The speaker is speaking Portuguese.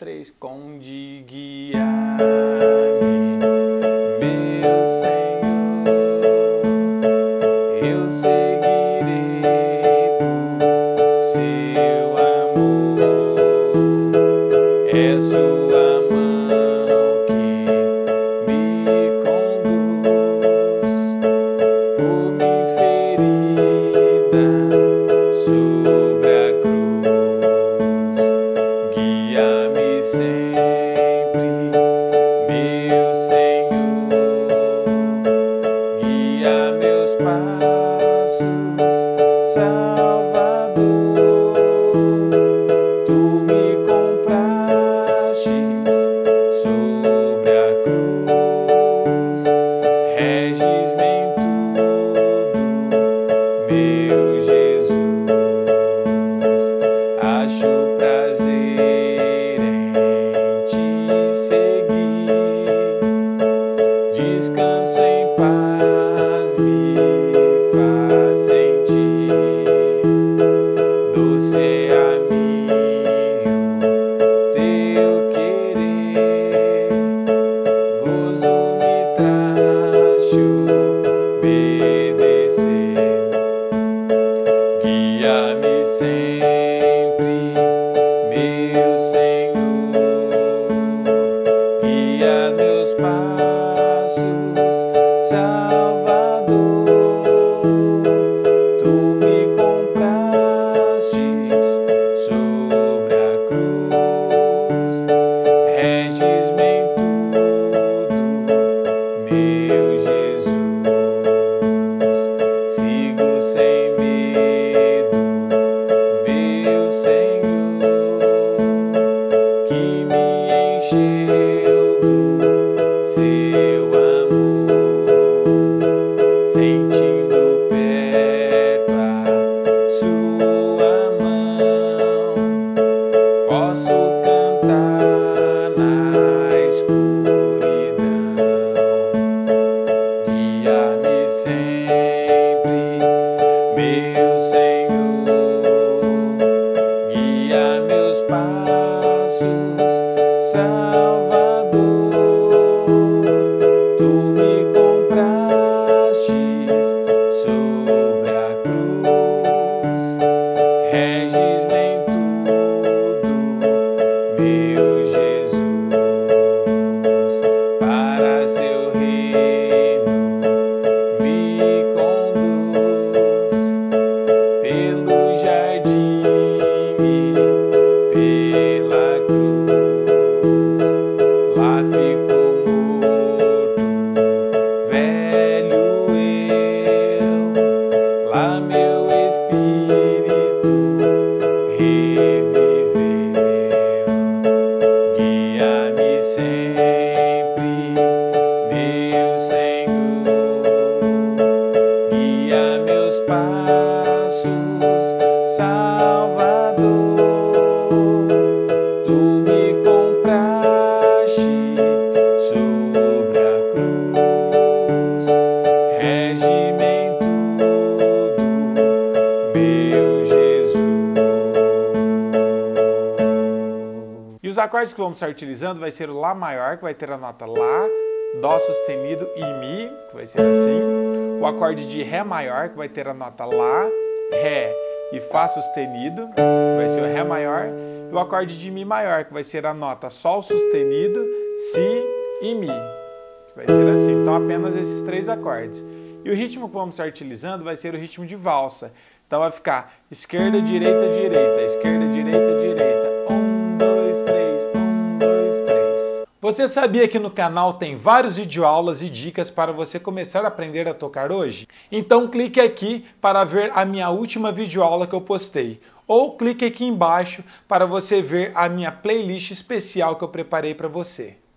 três. Conde, guia-me, meu Senhor, eu seguirei por seu amor. É sua mão que me conduz por minha ferida sobre a cruz. Guia-me sempre, meu Senhor, guia meus passos, Salvador. Tu me comprastes sobre a cruz, reges-me em tudo, meu Jesus. Acho prazer em te seguir, descanso em paz, me faz sentir doce amigo teu querer, gozo me traz te obedecer. Guia-me sempre, meu Senhor, guia meus passos, Salvador. Tu me comprastes sobre a cruz, reges-me em tudo, meu Jesus. Sigo sem medo, meu Senhor, que me encheu do seu amor, sentindo perto a sua mão, posso cantar na escuridão. Guia-me sempre, meu Senhor, guia meus passos, Salvador. Tu me comprastes sobre a cruz, reges-me em tudo, meu Jesus. Para seu reino me conduz pelo jardim e pela cruz. Lá ficou morto, velho eu, lá meu espírito reviveu. Guia-me sempre, meu Senhor, guia meus passos, Salvador. Tu me compraste sobre a cruz, rege-me em tudo, meu Jesus. E os acordes que vamos estar utilizando vai ser o Lá maior, que vai ter a nota Lá, Dó sustenido e Mi, que vai ser assim. O acorde de Ré maior, que vai ter a nota Lá, Ré e Fá sustenido, que vai ser o Ré maior. E o acorde de Mi maior, que vai ser a nota Sol sustenido, Si e Mi, que vai ser assim. Então apenas esses três acordes. E o ritmo que vamos estar utilizando vai ser o ritmo de valsa. Então vai ficar esquerda, direita, direita, esquerda, direita, direita. 1, 2, 3, 1, 2, 3. Você sabia que no canal tem vários videoaulas e dicas para você começar a aprender a tocar hoje? Então clique aqui para ver a minha última videoaula que eu postei. Ou clique aqui embaixo para você ver a minha playlist especial que eu preparei para você.